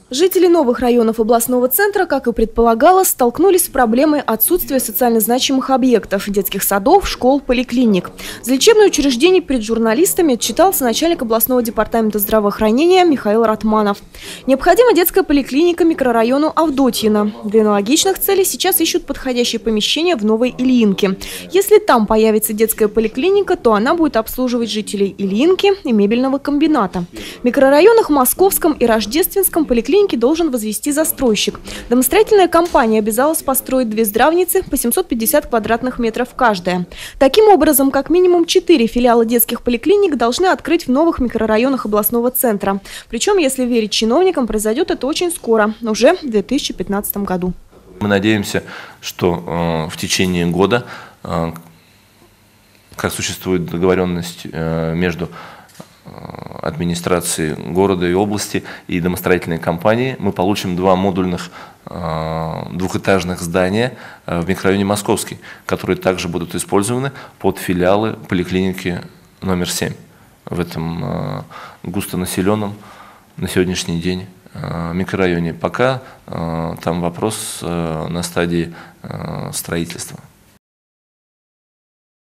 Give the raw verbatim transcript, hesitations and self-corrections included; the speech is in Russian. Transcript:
Жители новых районов областного центра, как и предполагалось, столкнулись с проблемой отсутствия социально значимых объектов – детских садов, школ, поликлиник. За лечебное учреждение перед журналистами отчитался начальник областного департамента здравоохранения Михаил Ратманов. Необходима детская поликлиника микрорайону Авдотьино. Для аналогичных целей сейчас ищут подходящее помещение в Новой Ильинке. Если там появится детская поликлиника, то она будет обслуживать жителей Ильинки и мебельного комбината. В микрорайонах Московском и Рождественском поликлиники должен возвести застройщик. Домостроительная компания обязалась построить две здравницы по семьсот пятьдесят квадратных метров каждая. Таким образом, как минимум четыре филиала детских поликлиник должны открыть в новых микрорайонах областного центра. Причем, если верить чиновникам, произойдет это очень скоро, уже в две тысячи пятнадцатом году. Мы надеемся, что э, в течение года, э, как существует договоренность э, между администрации города и области и домостроительной компании, мы получим два модульных э, двухэтажных здания э, в микрорайоне Московский, которые также будут использованы под филиалы поликлиники номер семь в этом э, густонаселенном на сегодняшний день э, микрорайоне. Пока э, там вопрос э, на стадии э, строительства.